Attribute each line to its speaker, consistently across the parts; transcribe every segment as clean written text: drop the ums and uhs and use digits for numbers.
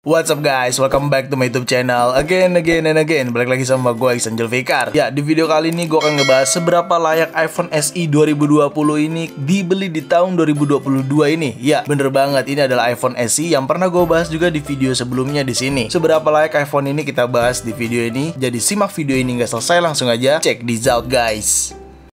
Speaker 1: What's up guys, welcome back to my YouTube channel again. Balik lagi sama gue Iksan Julfikar. Ya, di video kali ini gue akan ngebahas seberapa layak iPhone SE 2020 ini dibeli di tahun 2022 ini. Ya, bener banget, ini adalah iPhone SE yang pernah gue bahas juga di video sebelumnya di sini. Seberapa layak iPhone ini kita bahas di video ini. Jadi simak video ini nggak selesai, langsung aja check this out guys.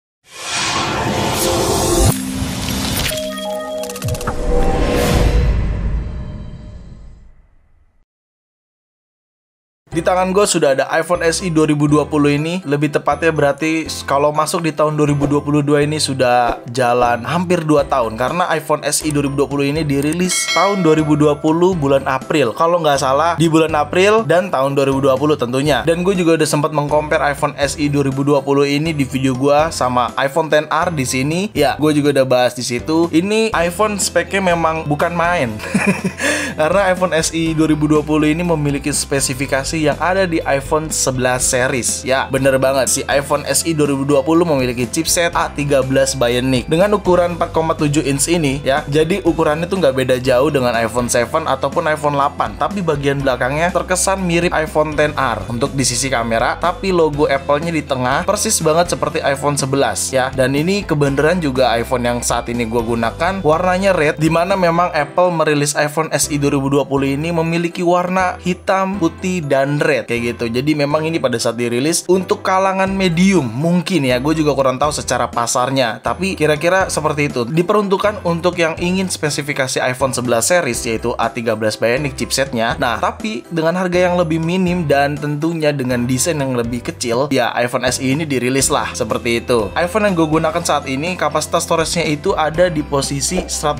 Speaker 1: Di tangan gue sudah ada iPhone SE 2020 ini. Lebih tepatnya berarti kalau masuk di tahun 2022 ini sudah jalan hampir 2 tahun. Karena iPhone SE 2020 ini dirilis tahun 2020 bulan April. Kalau nggak salah di bulan April dan tahun 2020 tentunya. Dan gue juga udah sempat mengcompare iPhone SE 2020 ini di video gue sama iPhone XR di sini. Ya, gue juga udah bahas di situ. Ini iPhone speknya memang bukan main. Karena iPhone SE 2020 ini memiliki spesifikasi yang ada di iPhone 11 series. Ya, bener banget, si iPhone SE 2020 memiliki chipset A13 Bionic dengan ukuran 4,7 inch ini ya. Jadi ukurannya tuh nggak beda jauh dengan iPhone 7 ataupun iPhone 8. Tapi bagian belakangnya terkesan mirip iPhone XR untuk di sisi kamera, tapi logo Apple-nya di tengah persis banget seperti iPhone 11 ya. Dan ini kebenaran juga iPhone yang saat ini gue gunakan warnanya red, dimana memang Apple merilis iPhone SE 2020 ini memiliki warna hitam, putih, dan red kayak gitu. Jadi memang ini pada saat dirilis untuk kalangan medium mungkin ya. Gue juga kurang tahu secara pasarnya, tapi kira-kira seperti itu. Diperuntukkan untuk yang ingin spesifikasi iPhone 11 series yaitu A13 Bionic chipsetnya. Nah, tapi dengan harga yang lebih minim dan tentunya dengan desain yang lebih kecil, ya iPhone SE ini dirilis lah seperti itu. iPhone yang gue gunakan saat ini kapasitas storage-nya itu ada di posisi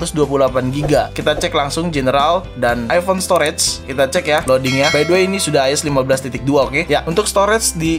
Speaker 1: 128GB. Kita cek langsung general dan iPhone storage. Kita cek ya loadingnya. By the way, ini sudah iOS 15.2, oke? Ya, untuk storage di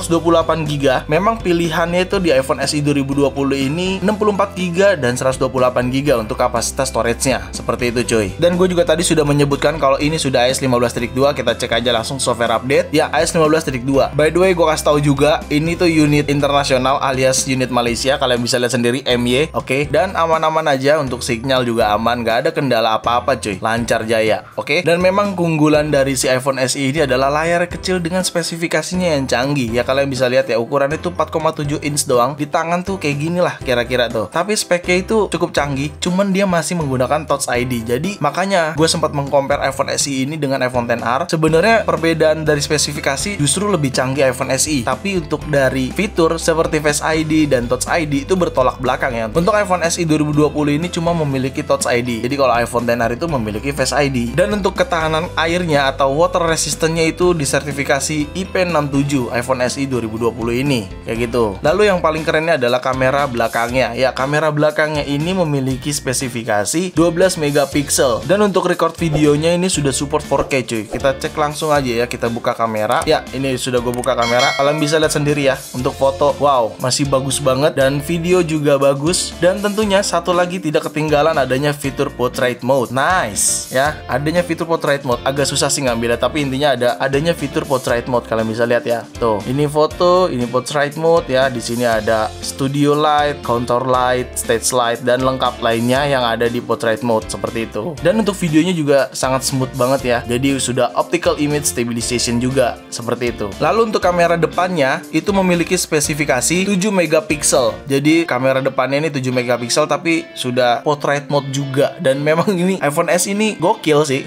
Speaker 1: 128GB, memang pilihannya itu di iPhone SE 2020 ini 64GB dan 128GB untuk kapasitas storage-nya. Seperti itu, cuy. Dan gue juga tadi sudah menyebutkan kalau ini sudah iOS 15.2, kita cek aja langsung software update. Ya, iOS 15.2. By the way, gue kasih tahu juga, ini tuh unit internasional alias unit Malaysia. Kalian bisa lihat sendiri MY, oke? Dan aman-aman aja, untuk sinyal juga aman, gak ada kendala apa-apa, cuy. Lancar jaya, oke? Dan memang keunggulan dari si iPhone SE ini adalah layar kecil dengan spesifikasinya yang canggih. Ya kalian bisa lihat ya, ukurannya itu 4,7 inch doang. Di tangan tuh kayak gini lah kira-kira tuh. Tapi speknya itu cukup canggih, cuman dia masih menggunakan Touch ID. Jadi makanya gue sempat mengcompare iPhone SE ini dengan iPhone XR. Sebenarnya perbedaan dari spesifikasi justru lebih canggih iPhone SE. Tapi untuk dari fitur seperti Face ID dan Touch ID itu bertolak belakang ya. Untuk iPhone SE 2020 ini cuma memiliki Touch ID. Jadi kalau iPhone XR itu memiliki Face ID. Dan untuk ketahanan airnya atau water resistance-nya itu disertifikasi IP67 iPhone SE 2020 ini kayak gitu. Lalu yang paling kerennya adalah kamera belakangnya. Ya, kamera belakangnya ini memiliki spesifikasi 12 megapiksel dan untuk record videonya ini sudah support 4K, cuy. Kita cek langsung aja ya, kita buka kamera. Ya, ini sudah gue buka kamera. Kalian bisa lihat sendiri ya, untuk foto wow, masih bagus banget dan video juga bagus. Dan tentunya satu lagi tidak ketinggalan adanya fitur portrait mode. Nice ya, adanya fitur portrait mode. Agak susah sih ngambilnya, tapi intinya adanya fitur portrait mode. Kalian bisa lihat ya. Tuh, ini foto, ini portrait mode ya. Di sini ada studio light, contour light, stage light dan lengkap lainnya yang ada di portrait mode seperti itu. Dan untuk videonya juga sangat smooth banget ya. Jadi sudah optical image stabilization juga seperti itu. Lalu untuk kamera depannya itu memiliki spesifikasi 7 megapiksel. Jadi kamera depannya ini 7 megapiksel tapi sudah portrait mode juga. Dan memang ini iPhone S ini gokil sih.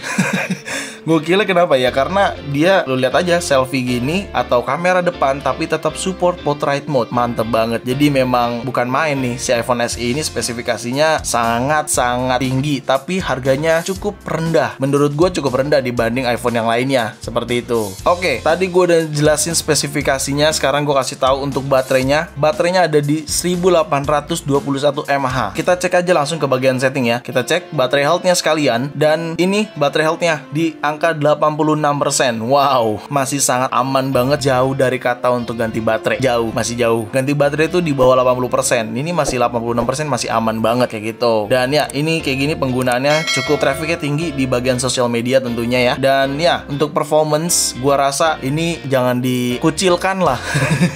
Speaker 1: Gokilnya kenapa ya? Karena dia, lu lihat aja, selfie gini atau kamera depan tapi tetap support portrait mode. Mantep banget. Jadi memang bukan main nih, si iPhone SE ini spesifikasinya sangat-sangat tinggi tapi harganya cukup rendah. Menurut gue cukup rendah dibanding iPhone yang lainnya. Seperti itu. Oke, tadi gue udah jelasin spesifikasinya. Sekarang gue kasih tahu untuk baterainya. Baterainya ada di 1821 mAh. Kita cek aja langsung ke bagian setting ya. Kita cek baterai health-nya sekalian. Dan ini baterai health-nya di angka 86%. Wow, masih sangat aman banget. Jauh dari kata untuk ganti baterai. Jauh, masih jauh. Ganti baterai itu di bawah 80%. Ini masih 86%, masih aman banget kayak gitu. Dan ya, ini kayak gini penggunaannya cukup, trafficnya tinggi di bagian sosial media tentunya ya. Dan ya, untuk performance gua rasa ini jangan dikucilkan lah.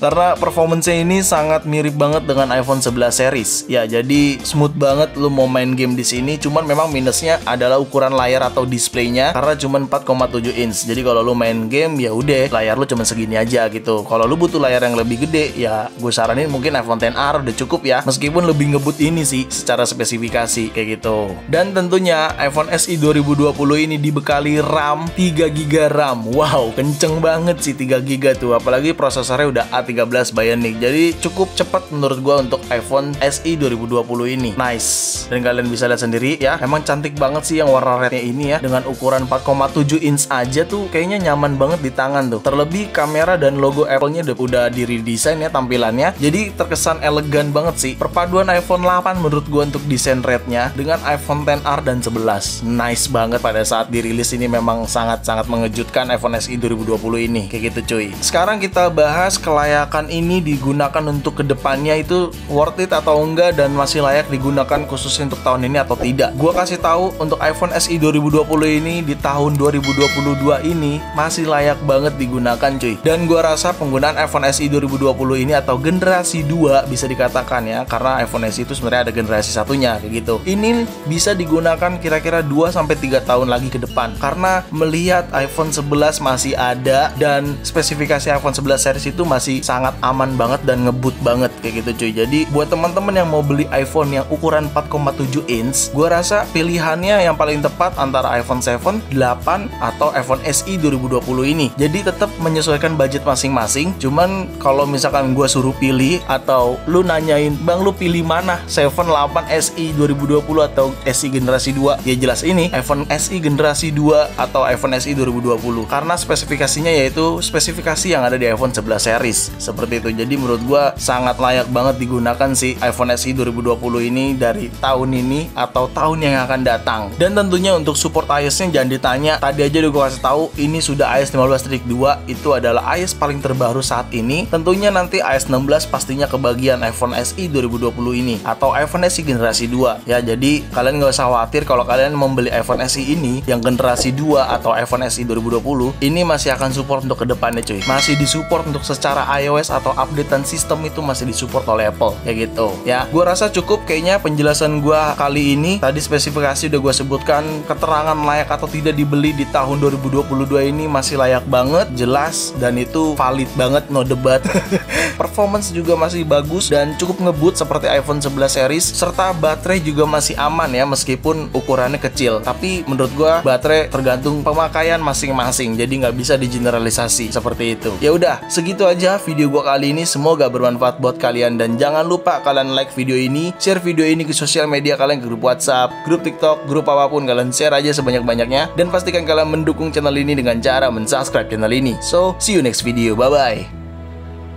Speaker 1: Karena performance-nya ini sangat mirip banget dengan iPhone 11 series. Ya, jadi smooth banget lu mau main game di sini. Cuman memang minusnya adalah ukuran layar atau displaynya karena cuma 4,7 inch. Jadi kalau lu main game ya udah layar lu cuma segini aja gitu. Kalau lu butuh layar yang lebih gede ya gue saranin mungkin iPhone XR udah cukup ya. Meskipun lebih ngebut ini sih secara spesifikasi kayak gitu. Dan tentunya iPhone SE 2020 ini dibekali RAM 3GB RAM. Wow, kenceng banget sih 3GB tuh. Apalagi prosesornya udah A13 Bionic. Jadi cukup cepat menurut gua untuk iPhone SE 2020 ini. Nice. Dan kalian bisa lihat sendiri ya. Emang cantik banget sih yang warna rednya ini ya. Dengan ukuran 4,7 inch aja tuh kayaknya nyaman banget di tangan tuh. Terlebih kamera dan logo Apple-nya udah di redesign ya tampilannya. Jadi terkesan elegan banget sih. Perpaduan iPhone 8 menurut gua untuk desain rednya dengan iPhone XR dan 11. Nice banget pada saat dirilis ini, memang sangat-sangat mengejutkan iPhone SE 2020 ini. Kayak gitu cuy. Sekarang kita bahas kelayakan ini digunakan untuk kedepannya itu worth it atau enggak dan masih layak digunakan khususnya untuk tahun ini atau tidak. Gua kasih tahu untuk iPhone SE 2020 ini di tahun 2022 ini masih layak banget digunakan cuy. Dan gua rasa penggunaan iPhone SE 2020 ini atau generasi 2 bisa dikatakan ya, karena iPhone SE itu sebenarnya ada generasi satunya kayak gitu. Ini bisa digunakan kira-kira 2-3 tahun lagi ke depan karena melihat iPhone 11 masih ada dan spesifikasi iPhone 11 series itu masih sangat aman banget dan ngebut banget kayak gitu cuy. Jadi buat teman-teman yang mau beli iPhone yang ukuran 4,7 inch, gua rasa pilihannya yang paling tepat antara iPhone 7, 8 atau iPhone SE 2020 ini. Jadi tetap menyesuaikan budget masing-masing. Cuman kalau misalkan gua suruh pilih atau lu nanyain, "Bang, lu pilih mana? 7, 8, SE 2020 atau SE generasi 2?" Ya jelas ini iPhone SE generasi 2 atau iPhone SE 2020 karena spesifikasinya yaitu spesifikasi yang ada di iPhone 11 series seperti itu. Jadi menurut gua sangat layak banget digunakan sih iPhone SE 2020 ini dari tahun ini atau tahun yang akan datang. Dan tentunya untuk support iOS-nya jangan ditanya, tadi aja udah gua kasih tahu ini sudah iOS 15.2, itu adalah iOS paling terbaru saat ini. Tentunya nanti iOS 16 pastinya kebagian iPhone SE 2020 ini atau iPhone SE generasi 2 ya. Jadi kalian nggak usah khawatir kalau kalian membeli iPhone SE ini yang generasi 2 atau iPhone SE 2020 ini masih akan support untuk kedepannya cuy. Masih disupport untuk secara iOS atau updatean sistem itu masih disupport oleh Apple kayak gitu ya. Gua rasa cukup kayaknya penjelasan gua kali ini. Tadi spesifikasi udah gua sebutkan, keterangan layak atau tidak dibeli di tahun 2022 ini masih layak banget, jelas dan itu valid banget, no debat. Performance juga masih bagus dan cukup ngebut seperti iPhone 11 series, serta baterai juga masih aman ya meskipun ukurannya kecil. Tapi menurut gua baterai tergantung pemakaian masing-masing, jadi nggak bisa digeneralisasi seperti itu. Ya udah, segitu aja video gua kali ini. Semoga bermanfaat buat kalian dan jangan lupa kalian like video ini, share video ini ke sosial media kalian, ke grup WhatsApp, grup TikTok, grup apapun, kalian share aja sebanyak-banyaknya dan pastikan kalian mendukung channel ini dengan cara mensubscribe channel ini. So, see you next video. Bye bye.